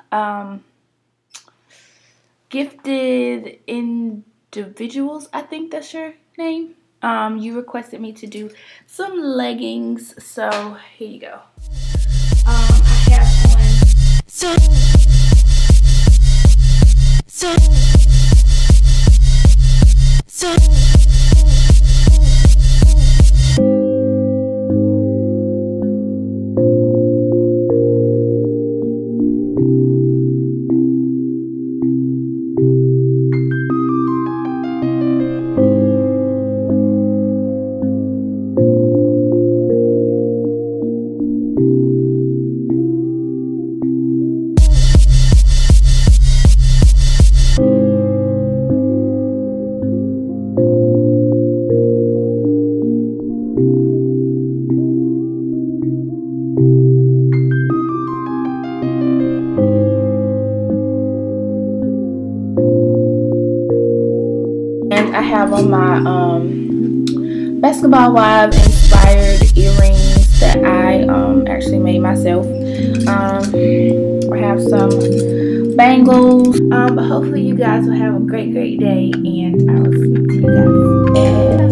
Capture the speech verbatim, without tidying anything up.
um, Gifted Individuals, I think that's your name. Um, you requested me to do some leggings, so here you go. Um, I have on so so so. And I have on my um, Basketball Wives inspired earrings that I um, actually made myself. Um, I have some bangles. Um, but hopefully you guys will have a great, great day, and I will speak to you guys.